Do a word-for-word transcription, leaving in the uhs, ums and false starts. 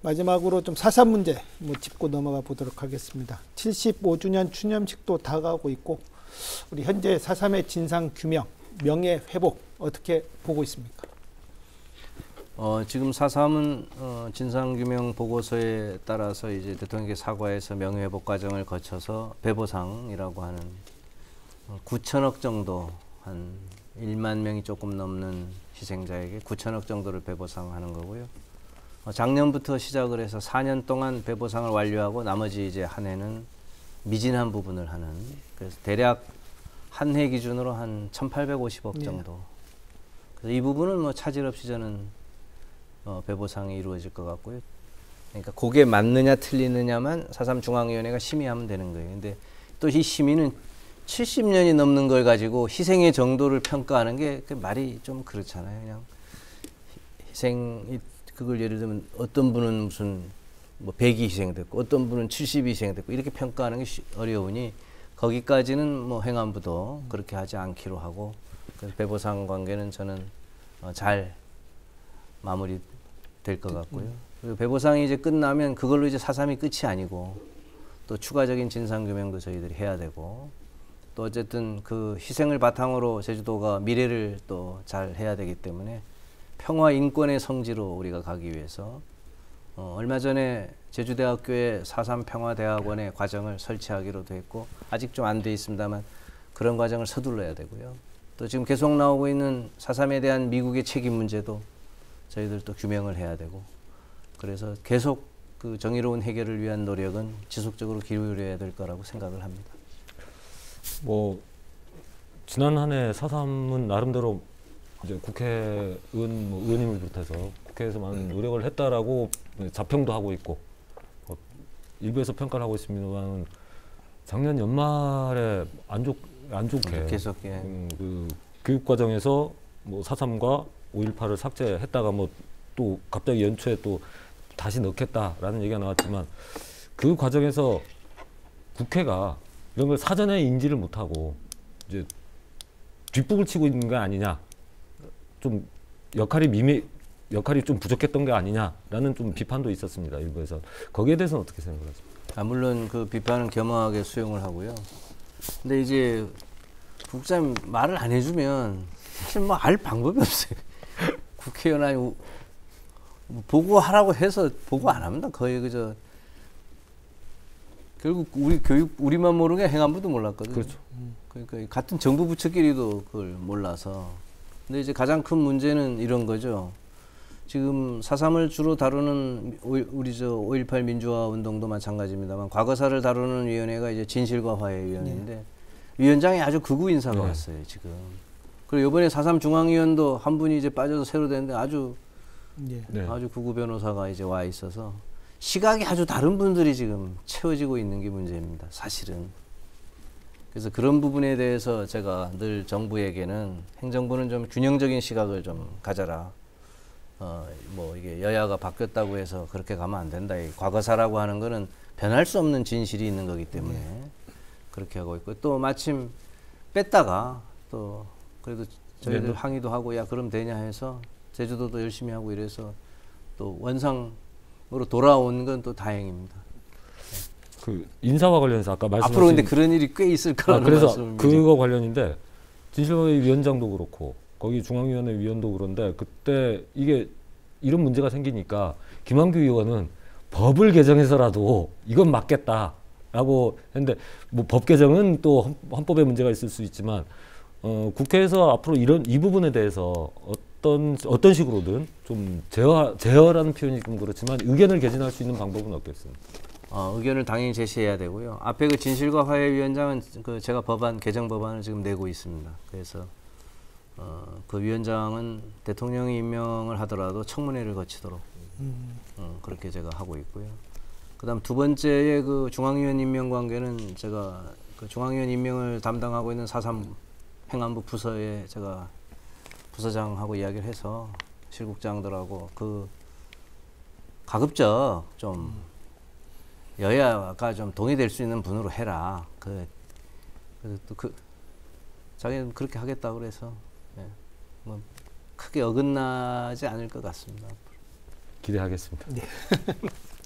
마지막으로 좀 사삼 문제 뭐 짚고 넘어가 보도록 하겠습니다. 칠십오 주년 추념식도 다가오고 있고 우리 현재 사삼의 진상 규명, 명예 회복 어떻게 보고 있습니까? 어, 지금 사삼은 어, 진상규명 보고서에 따라서 이제 대통령께 사과해서 명예회복 과정을 거쳐서 배보상이라고 하는 어, 구천억 정도, 한 일만 명이 조금 넘는 희생자에게 구천억 정도를 배보상하는 거고요. 어, 작년부터 시작을 해서 사 년 동안 배보상을 완료하고 나머지 이제 한 해는 미진한 부분을 하는, 그래서 대략 한 해 기준으로 한 천팔백오십억 정도. 네. 그래서 이 부분은 뭐 차질 없이 저는 어, 배보상이 이루어질 것 같고요. 그러니까 그게 맞느냐 틀리느냐만 사삼 중앙위원회가 심의하면 되는 거예요. 근데 또 이 심의는 칠십 년이 넘는 걸 가지고 희생의 정도를 평가하는 게 그 말이 좀 그렇잖아요. 그냥 희생, 그걸 예를 들면 어떤 분은 무슨 뭐 백이 희생됐고 어떤 분은 칠십이 희생됐고 이렇게 평가하는 게 어려우니 거기까지는 뭐 행안부도 그렇게 하지 않기로 하고, 그래서 배보상 관계는 저는 어, 잘 마무리 될 것 같고요. 그리고 배보상이 이제 끝나면 그걸로 이제 사삼이 끝이 아니고 또 추가적인 진상규명도 저희들이 해야 되고, 또 어쨌든 그 희생을 바탕으로 제주도가 미래를 또 잘 해야 되기 때문에 평화 인권의 성지로 우리가 가기 위해서 어, 얼마 전에 제주대학교에 사삼 평화대학원의 과정을 설치하기로도 했고, 아직 좀 안 돼 있습니다만 그런 과정을 서둘러야 되고요. 또 지금 계속 나오고 있는 사삼에 대한 미국의 책임 문제도 저희들 또 규명을 해야 되고, 그래서 계속 그 정의로운 해결을 위한 노력은 지속적으로 기울여야 될 거라고 생각을 합니다. 뭐 지난 한 해 사삼은 나름대로 이제 국회의원 뭐 의원님을 비롯해서 국회에서 많은 노력을 했다라고 자평도 하고 있고, 어, 일부에서 평가를 하고 있습니다만 작년 연말에 안, 좋, 안 좋게 계속 예. 음, 그 교육 과정에서 뭐 사삼과 오일팔을 삭제했다가 뭐 또 갑자기 연초에 또 다시 넣겠다라는 얘기가 나왔지만, 그 과정에서 국회가 이런 걸 사전에 인지를 못하고 이제 뒷북을 치고 있는 거 아니냐, 좀 역할이 미미 역할이 좀 부족했던 게 아니냐라는 좀 비판도 있었습니다, 일부에서. 거기에 대해서는 어떻게 생각하십니까? 아, 물론 그 비판은 겸허하게 수용을 하고요. 근데 이제 국장님 말을 안 해주면 사실 뭐 알 방법이 없어요. 국회의원 아니 보고하라고 해서 보고 안 합니다. 거의 그저 결국 우리 교육 우리만 모르는 게 행안부도 몰랐거든요. 그렇죠. 그러니까 같은 정부 부처끼리도 그걸 몰라서. 근데 이제 가장 큰 문제는 이런 거죠. 지금 사삼을 주로 다루는 우리 저 오일팔 민주화 운동도 마찬가지입니다만 과거사를 다루는 위원회가 이제 진실과 화해위원회인데 네. 위원장이 아주 극우 인사가 네. 왔어요 지금. 그리고 이번에 사삼 중앙위원도 한 분이 이제 빠져서 새로 됐는데 아주 네. 아주 극우 변호사가 이제 와 있어서 시각이 아주 다른 분들이 지금 채워지고 있는 게 문제입니다, 사실은. 그래서 그런 부분에 대해서 제가 늘 정부에게는 행정부는 좀 균형적인 시각을 좀 가져라. 어, 뭐 이게 여야가 바뀌었다고 해서 그렇게 가면 안 된다. 이 과거사라고 하는 거는 변할 수 없는 진실이 있는 거기 때문에 네. 그렇게 하고 있고, 또 마침 뺐다가 또 그래도 저희들 네. 항의도 하고 야 그럼 되냐 해서 제주도도 열심히 하고 이래서 또 원상으로 돌아온 건 또 다행입니다. 네. 그 인사와 관련해서 아까 말씀하신 앞으로 근데 그런 일이 꽤 있을 거라는 아, 그래서 말씀입니다. 그거 관련인데 진실화의 위원장도 그렇고 거기 중앙위원회 위원도 그런데 그때 이게 이런 문제가 생기니까 김한규 의원은 법을 개정해서라도 이건 맞겠다라고 했는데, 뭐 법 개정은 또 헌법에 문제가 있을 수 있지만 어, 국회에서 앞으로 이런 이 부분에 대해서 어떤 어떤 식으로든 좀 제어 제어라는 표현이 좀 그렇지만 의견을 개진할 수 있는 방법은 없겠습니까? 어, 의견을 당연히 제시해야 되고요. 앞에 그 진실과 화해위원장은 그 제가 법안 개정 법안을 지금 내고 있습니다. 그래서 어, 그 위원장은 대통령이 임명을 하더라도 청문회를 거치도록 음. 어, 그렇게 제가 하고 있고요. 그다음 두 번째의 그 중앙위원 임명 관계는 제가 그 중앙위원 임명을 담당하고 있는 사삼 행안부 부서에 제가 부서장하고 이야기를 해서 실국장들하고 그 가급적 좀 여야가 좀 동의될 수 있는 분으로 해라. 그, 그래서 또 그 자기는 그렇게 하겠다고 그래서 예, 뭐 크게 어긋나지 않을 것 같습니다. 기대하겠습니다. 네.